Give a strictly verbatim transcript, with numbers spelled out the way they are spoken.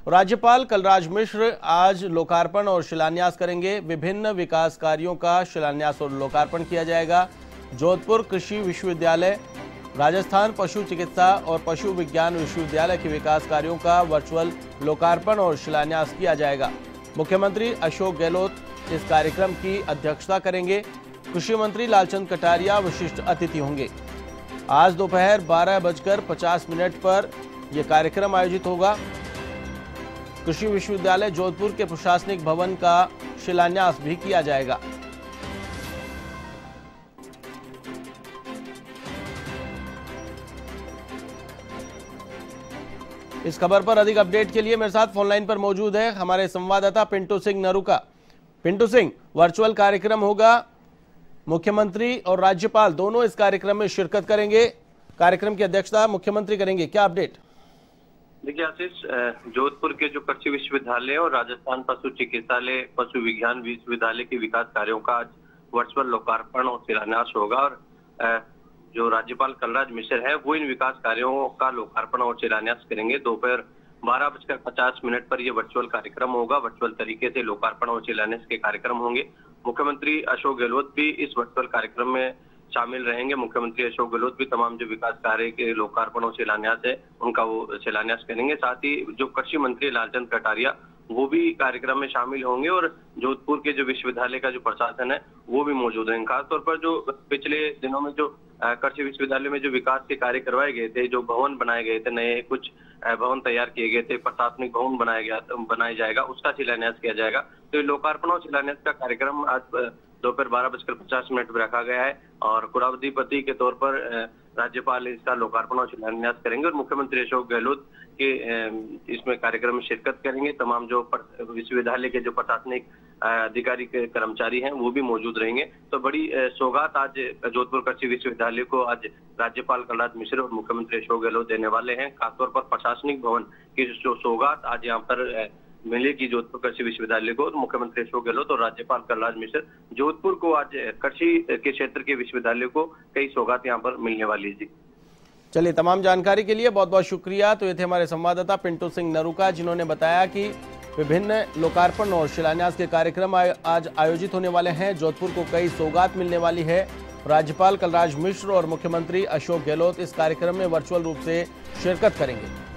राज्यपाल कलराज मिश्र आज लोकार्पण और शिलान्यास करेंगे। विभिन्न विकास कार्यों का शिलान्यास और लोकार्पण किया जाएगा। जोधपुर कृषि विश्वविद्यालय, राजस्थान पशु चिकित्सा और पशु विज्ञान विश्वविद्यालय के विकास कार्यों का वर्चुअल लोकार्पण और शिलान्यास किया जाएगा। मुख्यमंत्री अशोक गहलोत इस कार्यक्रम की अध्यक्षता करेंगे। कृषि मंत्री लालचंद कटारिया विशिष्ट अतिथि होंगे। आज दोपहर बारह बजकर पचास मिनट पर यह कार्यक्रम आयोजित होगा। कृषि विश्वविद्यालय जोधपुर के प्रशासनिक भवन का शिलान्यास भी किया जाएगा। इस खबर पर अधिक अपडेट के लिए मेरे साथ फोनलाइन पर मौजूद है हमारे संवाददाता पिंटू सिंह नरूका। पिंटू सिंह, वर्चुअल कार्यक्रम होगा, मुख्यमंत्री और राज्यपाल दोनों इस कार्यक्रम में शिरकत करेंगे। कार्यक्रम की अध्यक्षता मुख्यमंत्री करेंगे, क्या अपडेट? देखिए आशीष, जोधपुर के जो कृषि विश्वविद्यालय और राजस्थान पशु चिकित्सालय पशु विज्ञान विश्वविद्यालय के विकास कार्यों का आज वर्चुअल लोकार्पण और शिलान्यास होगा और जो राज्यपाल कलराज मिश्र है वो इन विकास कार्यों का लोकार्पण और शिलान्यास करेंगे। दोपहर बारह बजकर पचास मिनट पर यह वर्चुअल कार्यक्रम होगा। वर्चुअल तरीके से लोकार्पण और शिलान्यास के कार्यक्रम होंगे। मुख्यमंत्री अशोक गहलोत भी इस वर्चुअल कार्यक्रम में शामिल रहेंगे। मुख्यमंत्री अशोक गहलोत भी तमाम जो विकास कार्य के लोकार्पण और शिलान्यास है उनका वो शिलान्यास करेंगे। साथ ही जो कृषि मंत्री लालचंद कटारिया वो भी कार्यक्रम में शामिल होंगे और जोधपुर के जो विश्वविद्यालय का जो प्रशासन है वो भी मौजूद है। खासतौर पर जो पिछले दिनों में जो कृषि विश्वविद्यालय में जो विकास के कार्य करवाए गए थे, जो भवन बनाए गए थे, नए कुछ भवन तैयार किए गए थे, प्रशासनिक भवन बनाया गया बनाया जाएगा, उसका शिलान्यास किया जाएगा। तो लोकार्पण और शिलान्यास का कार्यक्रम आज दोपहर बारह बजकर पचास मिनट पर रखा गया है और कुलाधिपति के तौर पर राज्यपाल इसका लोकार्पण और शिलान्यास करेंगे और मुख्यमंत्री अशोक गहलोत के इसमें कार्यक्रम में शिरकत करेंगे। तमाम जो विश्वविद्यालय के जो प्रशासनिक अधिकारी के कर्मचारी हैं वो भी मौजूद रहेंगे। तो बड़ी सौगात आज जोधपुर कृषि विश्वविद्यालय को आज राज्यपाल कलराज मिश्र और मुख्यमंत्री अशोक गहलोत देने वाले हैं। खासतौर पर प्रशासनिक भवन की जो सौगात आज यहाँ पर मिलेगी जोधपुर कृषि विश्वविद्यालय को, तो मुख्यमंत्री अशोक गहलोत और राज्यपाल कलराज मिश्र जोधपुर को आज कृषि के क्षेत्र के विश्वविद्यालय को कई सौगात यहाँ पर मिलने वाली है। चलिए, तमाम जानकारी के लिए बहुत बहुत शुक्रिया। तो ये थे हमारे संवाददाता पिंटू सिंह नरूका, जिन्होंने बताया कि विभिन्न लोकार्पण और शिलान्यास के कार्यक्रम आज आयोजित होने वाले हैं। जोधपुर को कई सौगात मिलने वाली है। राज्यपाल कलराज मिश्र और मुख्यमंत्री अशोक गहलोत इस कार्यक्रम में वर्चुअल रूप से शिरकत करेंगे।